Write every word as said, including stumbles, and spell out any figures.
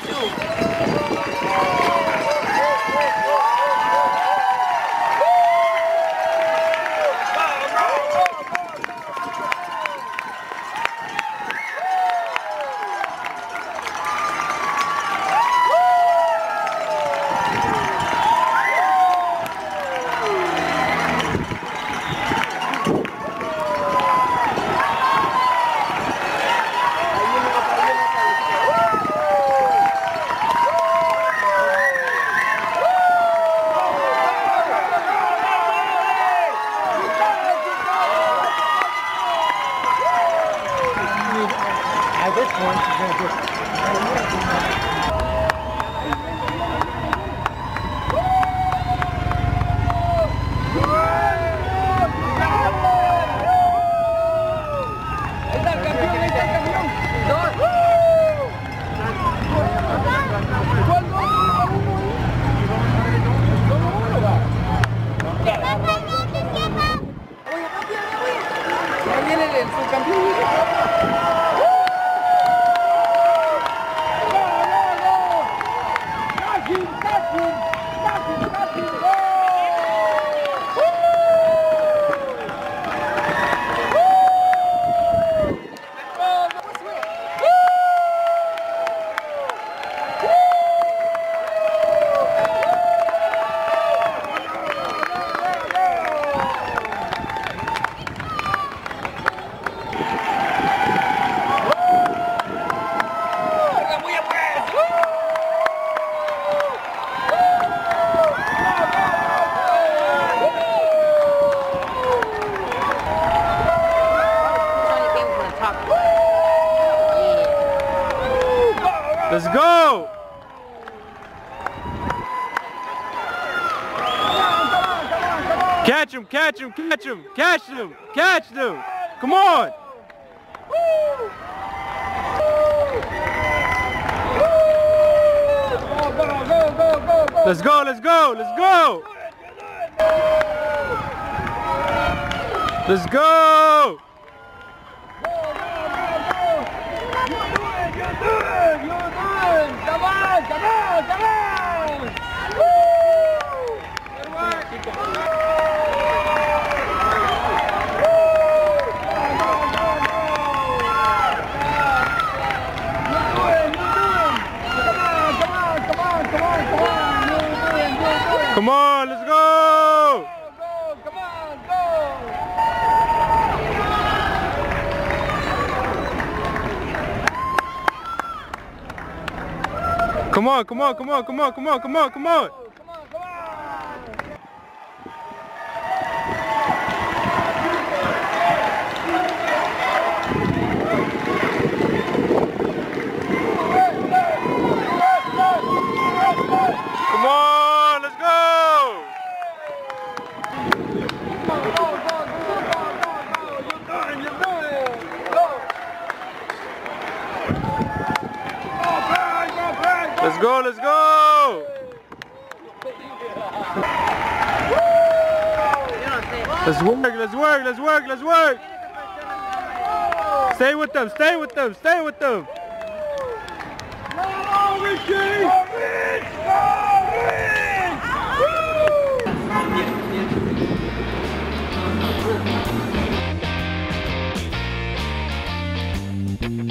Let's go! Catch him, catch him, catch him, catch him, catch him! Come on! Let's go, let's go, let's go! Let's go! Come on, come on, come on! Woo! Good work! Come on, Come on, let's go! Go, go, come on, go! Come on, come on, come on, come on, come on, come on, come on! Come on, come on! Come on, let's go! Go, go, go, go, go, go, go! You're doing, you're doing! Go! Let's go, let's go! Let's work, let's work, let's work, let's work! Stay with them, stay with them, stay with them! Go, Richie! Go, Rich! Go, Rich! Woo!